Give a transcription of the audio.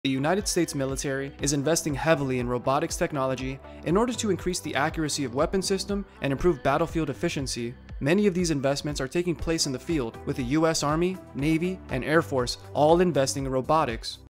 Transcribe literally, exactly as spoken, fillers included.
The United States military is investing heavily in robotics technology in order to increase the accuracy of weapon system and improve battlefield efficiency. Many of these investments are taking place in the field, with the U S Army, Navy, and Air Force all investing in robotics.